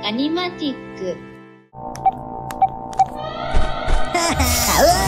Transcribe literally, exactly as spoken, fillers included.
アニマティック。 うわ